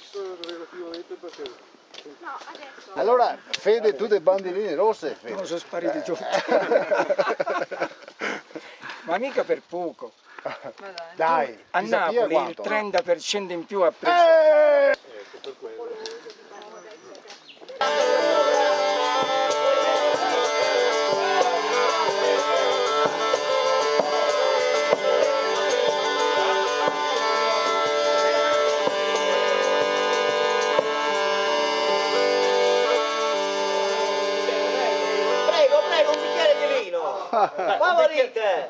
relativamente perché... No, adesso. Allora, Fede, tu dei bandierine rosse, Fede. No, sono spariti tutti. Ma mica per poco. Dai, A chissà Napoli il quanto. 30% in più ha preso. Ecco, per quello. Prego, un bicchiere di vino! Favorite!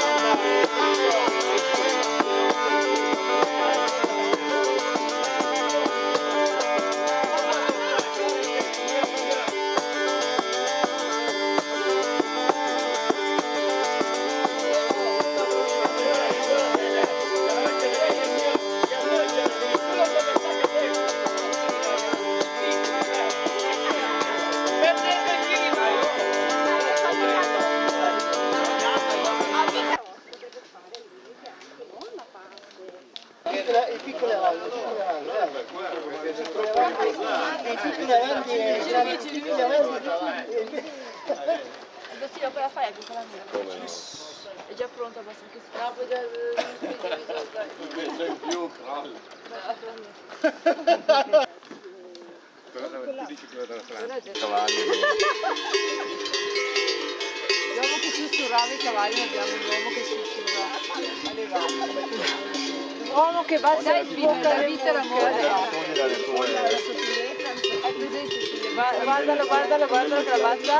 I piccoli avanti, Sì, dopo la fai anche con la mia. È già pronta, basta che si fa. C'è in più, crollo. Tu dici quella della Francia. Cavalli. L'uomo che sussurrava i cavalli, abbiamo l'uomo che sussurra alle vache. L'uomo che va a bocca la vita e l'amore. Hai presente? Guardalo che la bazza.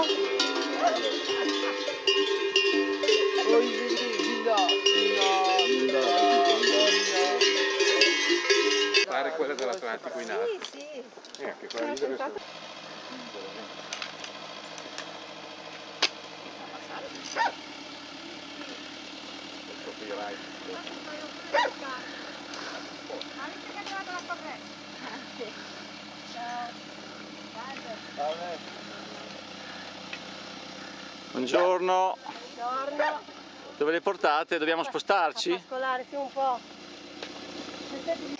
Pare quella dell'Atlantico in alto. Sì. Anche quella lì deve essere. Copyright. Buongiorno. Buongiorno. Dove le portate? Dobbiamo spostarci? Pascolare, sì, un po'.